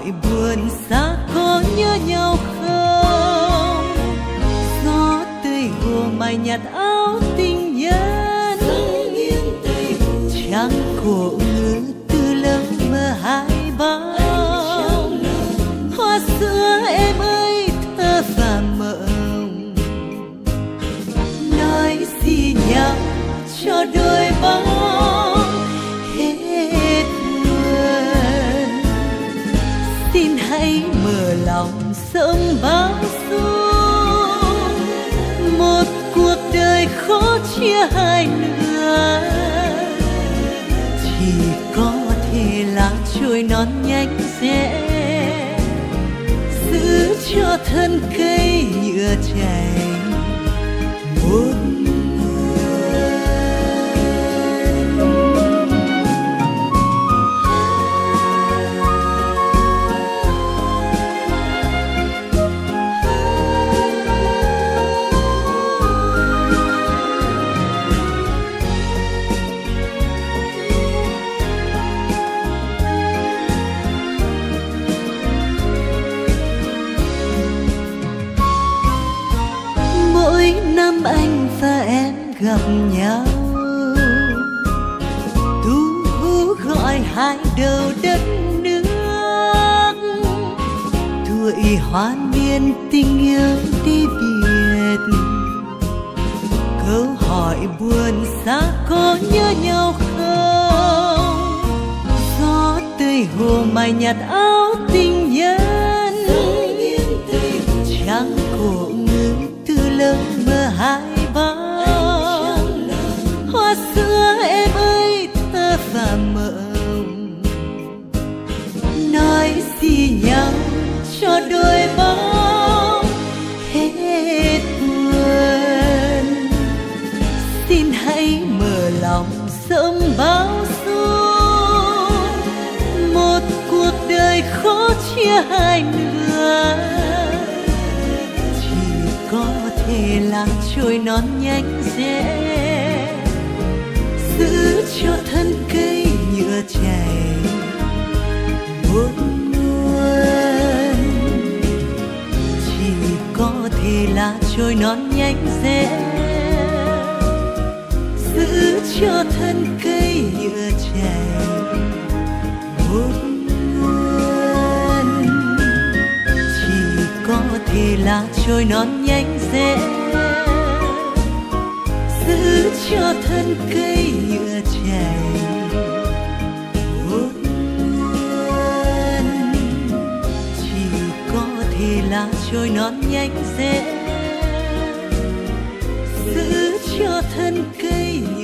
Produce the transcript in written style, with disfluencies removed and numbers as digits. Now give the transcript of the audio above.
hỏi buồn xa có nhớ nhau không? Gió tươi hồ mài nhạt áo tình nhân, trăng cổ ngữ từ lâu mơ hai bao. Hoa xưa em ơi thơ và mộng, nói gì nhau cho đôi bóng hết buồn. Xin hãy mở lòng sớm bao dung, một cuộc đời khó chia hai nửa, chỉ có thể là trôi non nhánh rẽ, giữ cho thân cây nhựa chảy một năm anh và em gặp nhau. Tu hú gọi hai đầu đất nước, tuổi hoan niên tình yêu đi biệt. Câu hỏi buồn xa có nhớ nhau không? Gió tươi hồ mài nhạt áo tình nhân, trăng cổ ngữ từ lâu mơ hai bao. Hoa xưa em ơi thơ và mộng, nói gì nhau cho đôi bóng hết buồn. Xin hãy mở lòng sớm bao dung, một cuộc đời khó chia hai nửa, có thể là trôi non nhánh rẽ, giữ cho thân cây nhựa chảy một nguồn. Chỉ có thể là trôi non nhánh rẽ, giữ cho thân cây nhựa chảy một nguồn. Chỉ có thể là trôi non nhánh rẽ, giữ cho thân cây nhựa chảy một nguồn. Chỉ có thể là trôi non nhánh rẽ, giữ cho thân cây nhựa